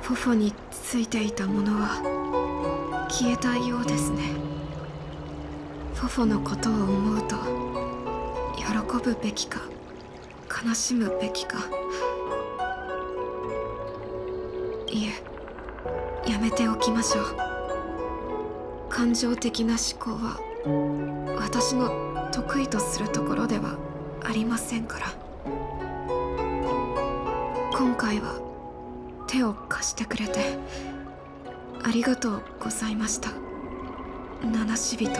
フォフォについていたものは消えたようですね。フォフォのことを思うと、喜ぶべきか悲しむべきか、いえ、やめておきましょう。感情的な思考は私の得意とするところではありませんから。今回は手を貸してくれてありがとうございました、七死人。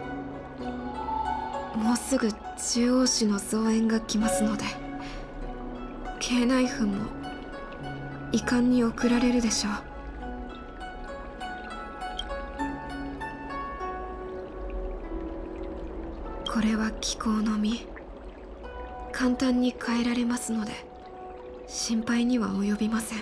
もうすぐ中央市の増援が来ますので、京内府も遺憾に送られるでしょう。これは気候の実、簡単に変えられますので心配には及びません。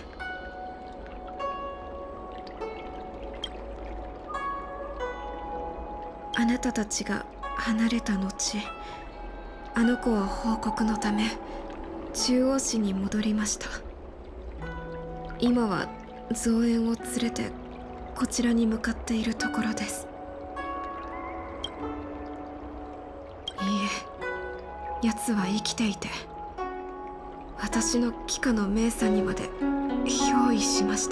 あなたたちが離れた後、あの子は報告のため中央市に戻りました。今は増援を連れてこちらに向かっているところです。いいえ、奴は生きていて私の帰化の命さにまで憑依しました。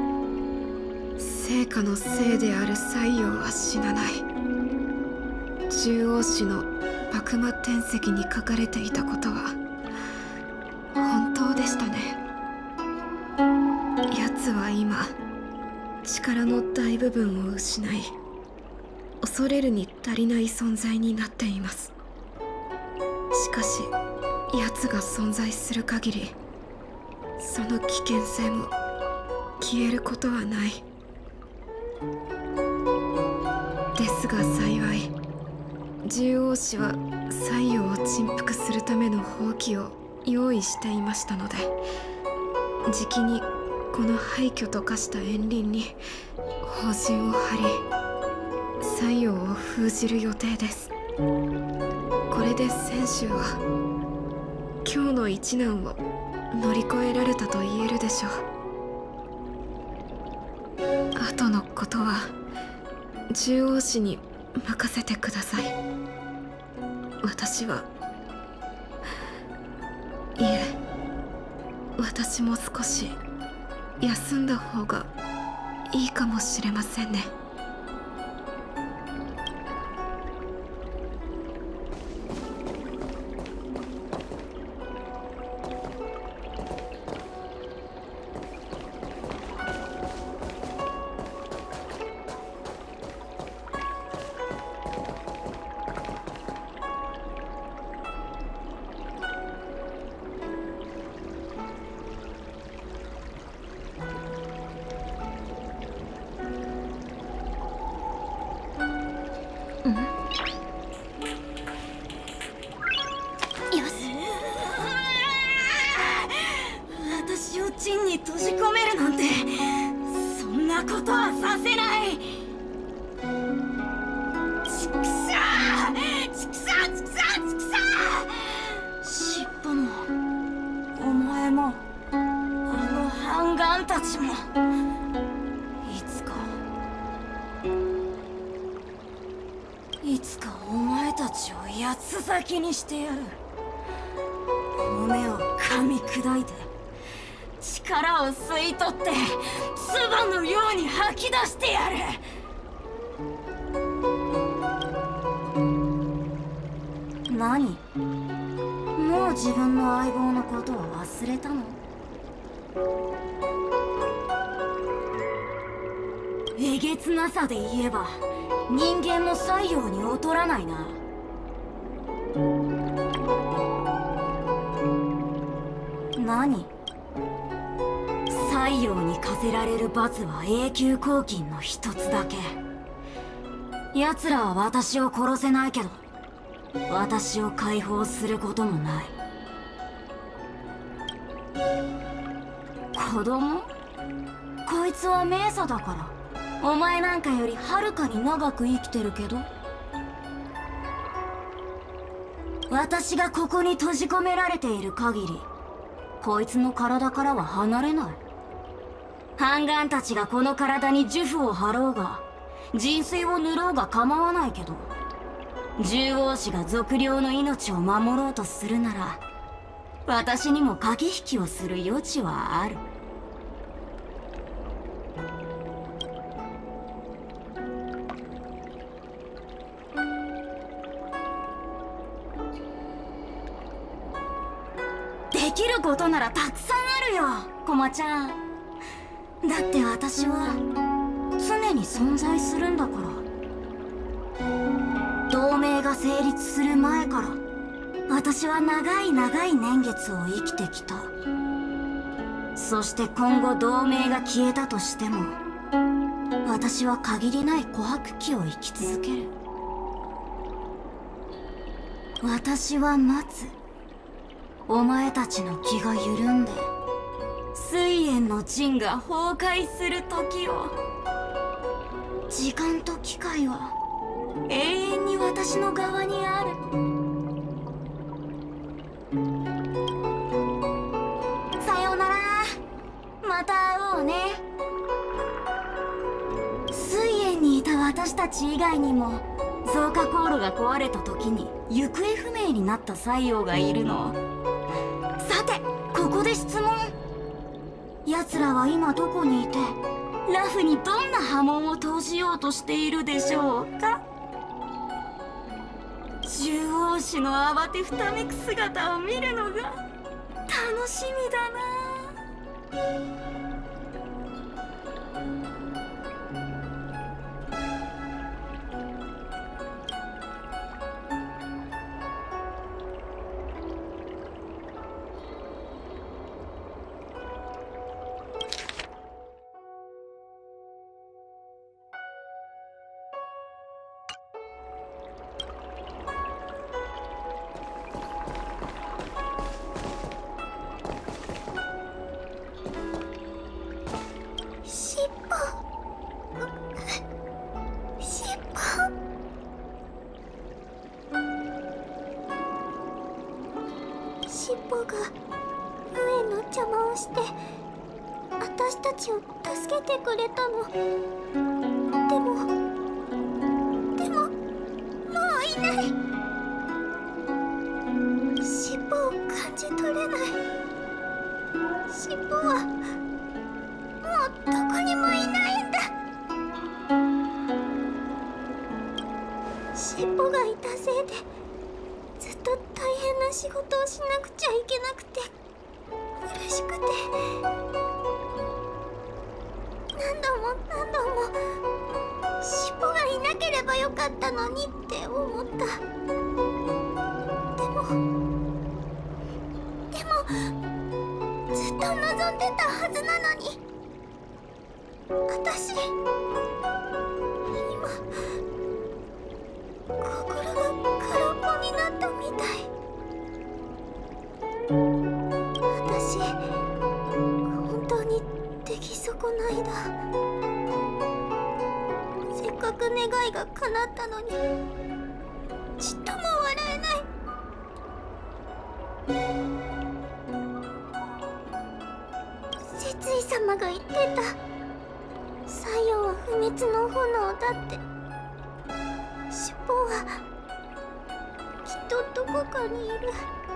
聖火のせいである西洋は死なない。中央市の幕魔天石に書かれていたことは本当でしたね。奴は今力の大部分を失い、恐れるに足りない存在になっています。しかし奴が存在する限り、その危険性も消えることはない。ですが幸い、獣王氏は西洋を沈伏するための宝器を用意していましたので、じきにこの廃墟と化した園林に砲陣を張り、西洋を封じる予定です。これで泉州は今日の一難を乗り越えられたと言えるでしょう。後のことは獣王氏に任せてください。私はいえ、私も少し休んだ方がいいかもしれませんね。 私を陣に閉じ込めるなんて、そんなことはさせない。ちくしゃーちくしゃーちくしゃーちくしゃー。尻尾もお前もあの半眼たちも、いつかお前たちを八つ裂きにしてやる。骨を噛み砕いて力を吸い取って唾のように吐き出してやる。何？もう自分の相棒のことは忘れたの？えげつなさで言えば人間も西洋に劣らないな。何？西洋に課せられる罰は永久拘禁の一つだけ。奴らは私を殺せないけど、私を解放することもない。子供？こいつは冥査だから、お前なんかよりはるかに長く生きてるけど、私がここに閉じ込められている限り、こいつの体からは離れない。 ハンガンたちがこの体に呪符を貼ろうが人生を塗ろうが構わないけど、獣王子が賊領の命を守ろうとするなら私にも駆け引きをする余地はある。できることならたくさんあるよ、コマちゃん。だって私は常に存在するんだから。同盟が成立する前から私は長い長い年月を生きてきた。そして今後同盟が消えたとしても私は限りない琥珀期を生き続ける。私は待つ。お前たちの気が緩んで水炎の陣が崩壊する時を。時間と機会は永遠に私の側にある。さようなら、また会おうね。水炎にいた私たち以外にも増加航路が壊れた時に行方不明になった西洋がいるの。さてここで質問。奴らは今どこにいてラフにどんな波紋を投じようとしているでしょうか。獣王子の慌てふためく姿を見るのが楽しみだな。 尻尾が上の邪魔をして私たちを助けてくれたの。でももういない。尻尾を感じ取れない。尻尾はもうどこにもいないんだ。尻尾がいたせいでずっと大変な仕事をしなくちゃいけなくて苦しくて、何度も尻尾がいなければよかったのにって思った。でもずっと望んでたはずなのに。私今心が空っぽになったみたい。私本当に出来損ないだ。せっかく願いが叶ったのにちっとも笑えない。節井様が言ってた。西洋は不滅の炎だって。尻尾はきっとどこかにいる。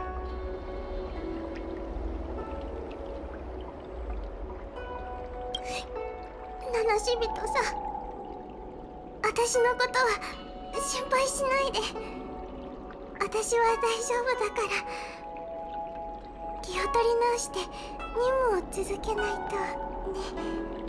七死人さん、私のことは心配しないで。私は大丈夫だから。気を取り直して任務を続けないとね。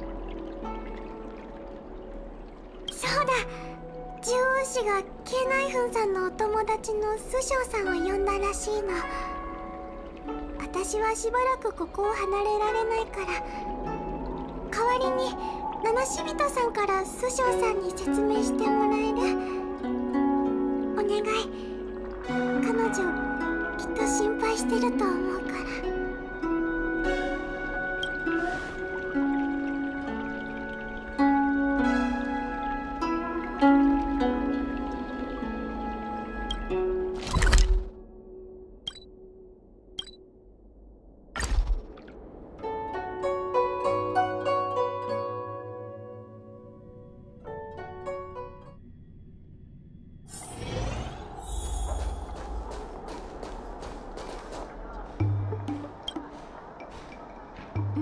そうだ、獣王子がケイナイフンさんのお友達のスショウさんを呼んだらしいの。私はしばらくここを離れられないから、代わりに七死人さんからスショウさんに説明してもらえる？お願い。彼女きっと心配してると思うから。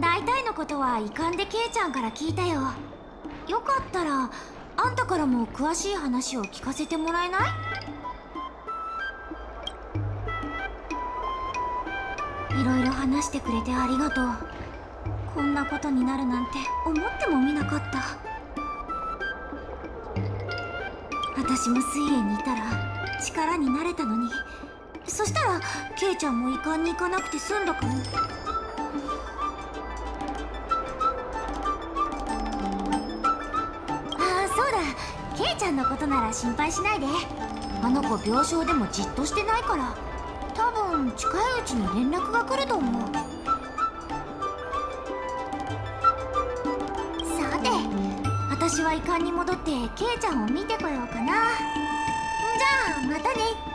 大体のことは遺憾でケイちゃんから聞いたよ。よかったらあんたからも詳しい話を聞かせてもらえない？いろいろ話してくれてありがとう。こんなことになるなんて思ってもみなかった。私も水泳にいたら力になれたのに。そしたらケイちゃんも遺憾に行かなくて済んだかも。ケイちゃんのことなら心配しないで。あの子病床でもじっとしてないから、多分近いうちに連絡が来ると思う。さて、私は遺憾に戻ってケイちゃんを見てこようかな。じゃあまたね。